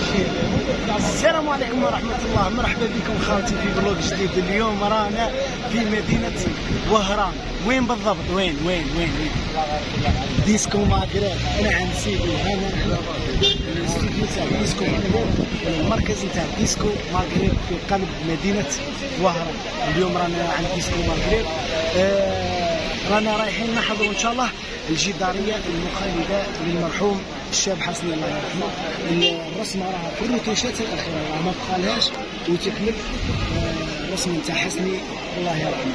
السلام عليكم ورحمة الله، مرحبا بكم خالتي في بلوج جديد. اليوم رانا في مدينة وهران. وين بالضبط؟ وين ديسكو ماغريب. نعم سيدي، هنا الاستوديو تاع ديسكو ماغريب، المركز تاع ديسكو ماغريب في قلب مدينة وهران. اليوم رانا عند ديسكو ماغريب، رانا رايحين نحضر ان شاء الله الجدارية المخلدة للمرحوم الشاب حسني الله يرحمه. الرسمة راها في الروتوشات الأخيرة، راها ما بقالهاش وتكمل الرسم نتاع حسني الله يرحمه.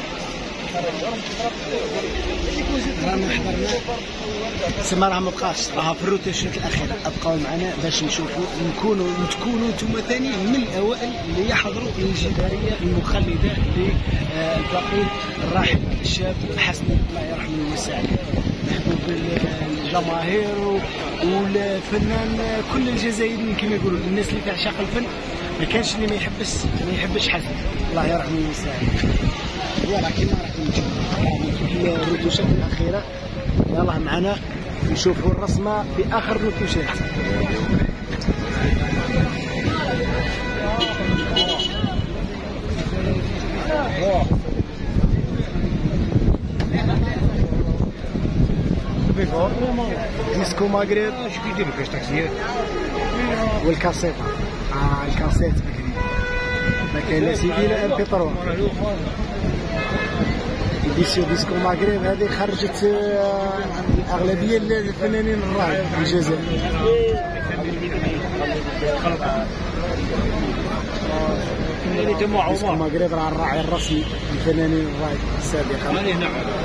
رانا حضرنا تسمى، راها ما بقاش، راها في الروتوشات الأخيرة. أبقاو معنا باش نشوفوا تكونوا نتوما ثاني من الأوائل اللي يحضروا الجدارية المخلدة للفقيد الراحل الشاب حسني الله يرحمه ويسعده. محبوب الجماهير والفنان كل الجزائريين كما يقولوا، الناس اللي تعشق الفن ما كانش اللي ما يحبش حسن الله يرحمه ويسعده. فوالا كيما راكم تشوفوا في الروتوشات الاخيره. يلاه معنا نشوفوا الرسمه في اخر الروتوشات. ديسكو ماغريب. اش كيديروا فاش تاكسيات والكاسيطه؟ الكاسيت بكري ما كاين لا سيدي لا ام بي 3. ايديسيون ديسكو ماغريب هذه خرجت الاغلبيه الفنانين الراي في الجزائر. ديسكو ماغريب راه الراعي الرسمي للفنانين الراي السابقه.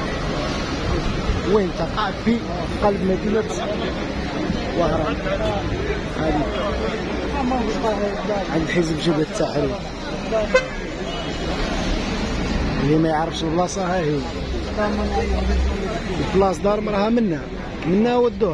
وين تقع؟ في قلب مدينة وهران. هذه عند حزب جبهة التحرير. اللي ما يعرفش البلاصة ها هي البلاص دار راها منا ودوها.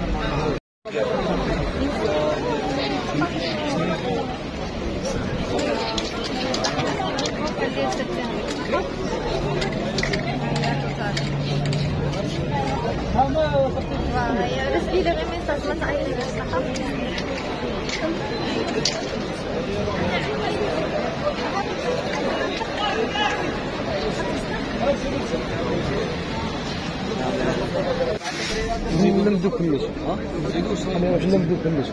نبدو كلش نبدو كلش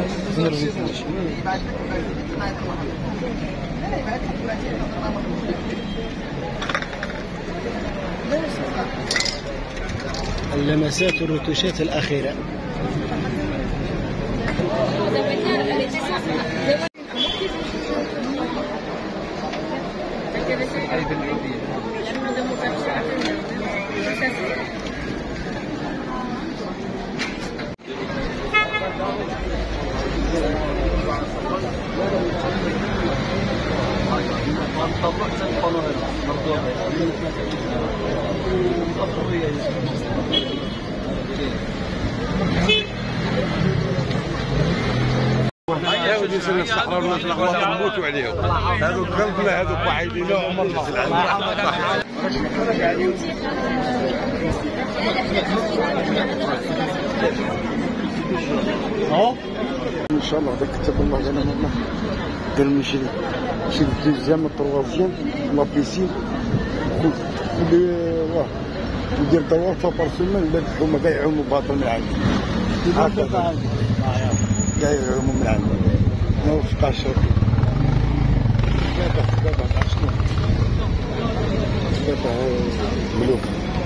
اللمسات والروتوشات الأخيرة. يا سنة الصحراء والناس الاخوات نموتوا عليهم. هذوك قلبنا هذوك واحدين ان شاء الله هذاك كتب الله لنا والله. دير نشري الدوزيام التروازيام لا بيسين كل ندير دوار بار سيمين. لا هما كاع يعوموا باطل من عندي، كاع يعوموا من عندي. ما وفقاش ربي. دابا شنو دابا ملوك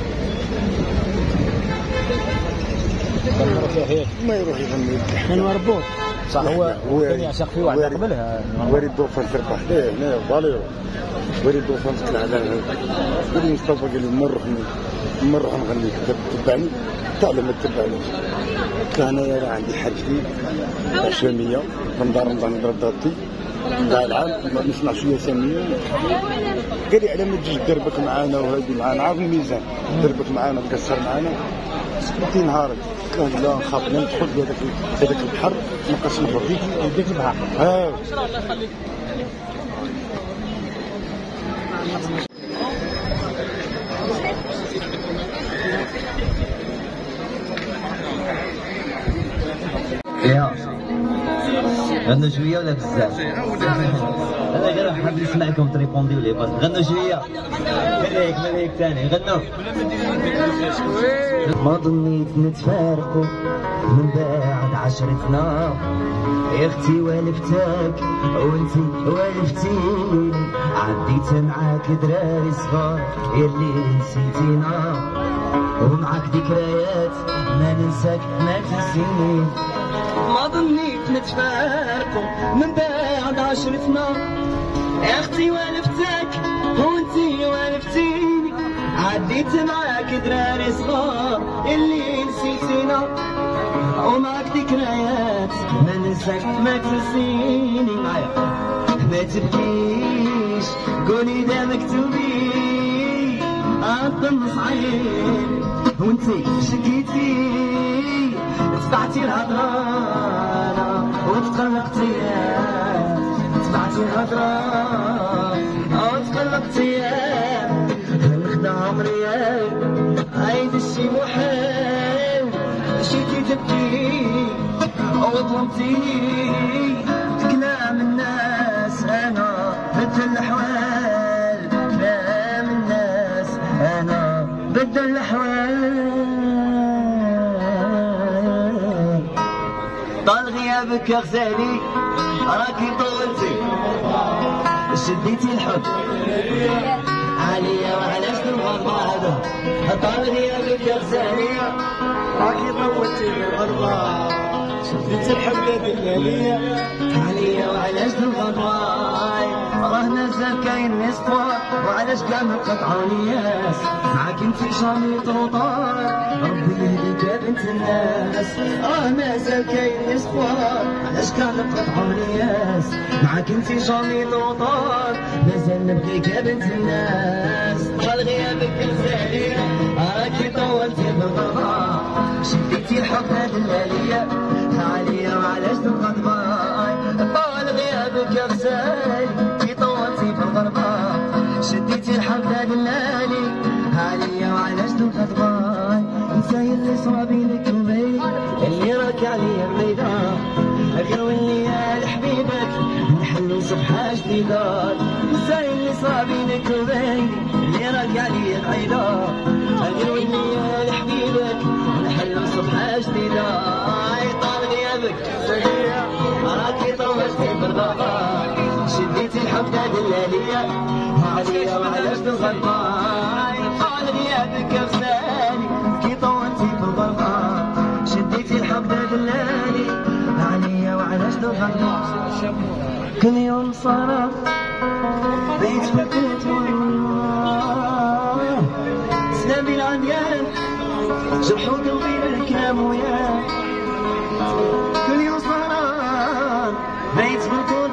ما يروح يغني من مربوط صح. هو يعشق فيه واحد قبلها وارد دوفان فرقه حداه هنا فاليرو. وارد دوفان تطلع على قال لي مصطفى، قال لي نروح نغني تبعني. قلت له ما تبعنيش. قلت له انايا راه عندي حاجتي عشوائيه رمضان نضرب ضربتي كاع العام نسمع شويه ساميه. قال لي على ما تجي دربك معانا وهادي معانا عارف الميزان، دربك معانا تقصر معانا سكتي نهارك. قلت له لا نخاف لا ندخل بهذاك البحر نبقى نهبط يديك البحر. ها الله يخليك. غنوا شويه ولا بزاف؟ انا غير حاب نسمعكم تريبونديو لي بس غنوا شويه. مليك ثاني غنوا. ما ظنيت نتفارقوا من بعد عشرتنا يا اختي والفتك وانتي والفتيني عديت معاك دراري صغار يلي نسيتينا ومعاك ذكريات ما ننساك ما تنسيني. ما ظنيت نتفارقوا من بعد عشرتنا يا اختي والفتك وانتي والفتيني عديت معاك دراري صغار اللي نسيتينا ومعاك ذكريات ما ننساك ما تنسيني. معايا ما تبكيش قولي دا مكتوبي الظن صعيب وانتي شكيتي تبعتي الهضرة وتقلقتي تبعتي الهضرة وتقلقتي نخدع عمري عيد الشي محال مشيتي تبكي وظلمتيني كلام الناس انا بدل الاحوال كلام الناس انا بدل الاحوال. طال غيابك يا غزالي راكي طولتي شديتي الحب عليا وعلاش تنغضب هذا. طال غيابك يا غزالي راكي طولتي بالغربة شديت الحبة دلالية عليا وعلاش تنغضب راه نازل كاين نسطوار وعلاش كاع نقطعوا الياس معاك انتي شامي طروطار ربي يهديك يا بنت الناس. راه مازال كاين نسطوار علاش كاع نقطعوا الياس معاك انتي شامي طروطار مازال نبغيك يا بنت الناس. طال غيابك الغزالي راكي طولتي بالغربة شديتي الحب هاد الليالية عليا وعلاش تنغضب. طال غيابك يا غزالي كي طولتي بالغربة شديتي الحب هاد الليالي عليا وعلاش تنغضب. نساي اللي صرا بينك وبين اللي راك عليا الميدان غير واللي يا لحبيبك نحلو صفحة جديدة. نساي اللي صرا بينك وبين اللي راك عليا الميدان غير واللي يا لحبيبك نحلو صفحة جديدة. طال غيابك راكي طولتي بالغربة شديتي الحب هاد الليالية عليا وعلاش تنغضب. طال غيابك يا غزالي كي طولتي بالغربة شديتي الحب هاد الليالي عليا وعلاش تنغضب. كل يوم صار بيت فكرت سلامي العديان جرحوا قلبي بالكلام وياه. كل يوم صار بيت فكرت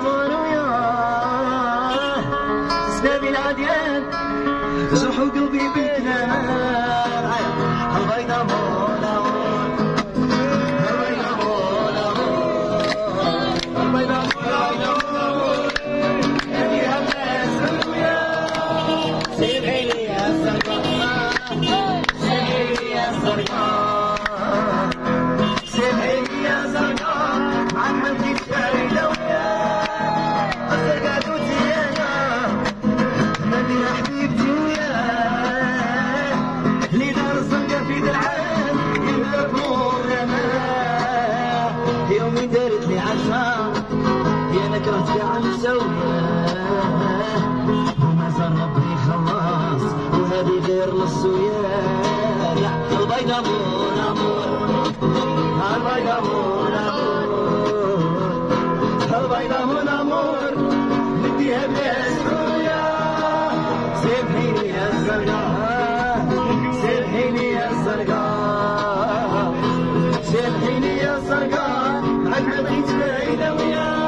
وياه سلامي العديان جرحوا قلبي بالكلام. البيضة مولا البيضة مولا البيضة مولا يا الناس وياه سيبيني يا سرقان سيبيني يا سرقان سيبيني يا سرقان عمل كيف فايدة وياه السرقة دوتي انا نبي حبيبتي وياه اللي دار الزنقة في دلعان يملك نور رماه يومي دارت لي عشا يا انا كرهت في عم سواه وما زال ربي خلاص وهذه غير نص وياه. البيضة مون امور البيضة مون امور البيضة مون امور نديها بلا سحوية. سامحيني يا الزرقاء سامحيني يا الزرقاء سامحيني يا الزرقاء عاد ما بغيت فايدة وياه.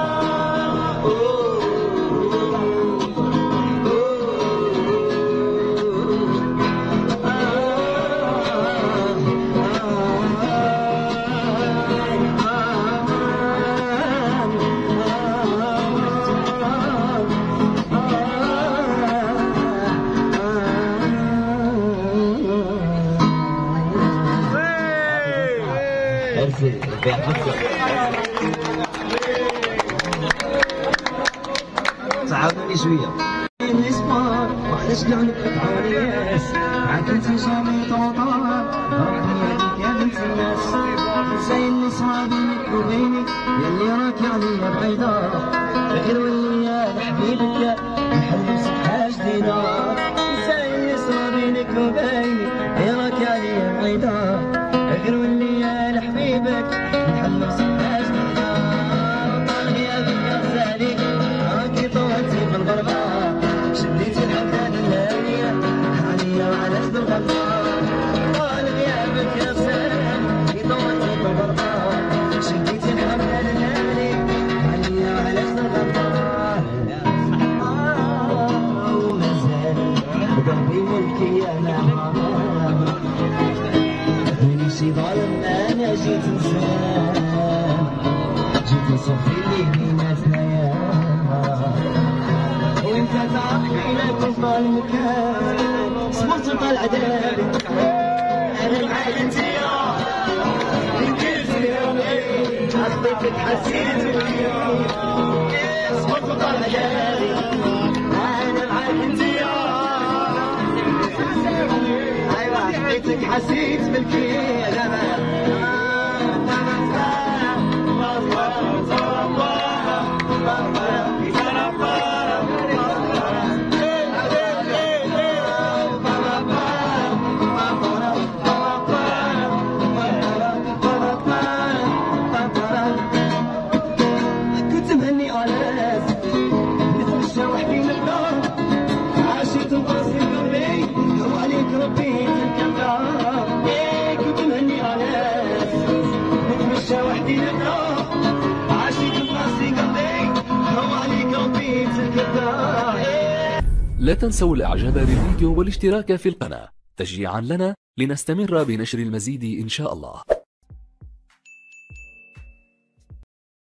شويه الاسمار وعلاش كاع نقطعوني ياس معاك انت جامي طوطار ربي يهديك يا بنت الناس زي اللي صار بينك وبيني يلي راك عليا بعيدة غير ولي يا لحبيبك نحلم صفحة جديدة زي اللي صار بينك وبيني يلي راك عليا بعيدة غير ولي يا لحبيبك نحلم صفحة جديدة طال غيابك يا غزالي راكي طولتي في الغربة شديتي الحبل الليالية عليا وعلى جد الغربة طال غيابك يا غزالي راكي طولتي في الغربة شديتي الحبل الليالي عليا وعلى جد الغربة ومازال قلبي ملكي انا مانيشي ظالم انا جيت انسان جيت نصفي اللي بيناتنا يا وانت تعرفني لا كنت المكان صبرت طالع داري انا معاك انت يا نكلت يومي حبيتك حسيت بيا صبرت طالع داري انا معاك انت يا ايوه حبيتك حسيت بالكلام لا تنسوا الاعجاب بالفيديو والاشتراك في القناة تشجيعا لنا لنستمر بنشر المزيد إن شاء الله.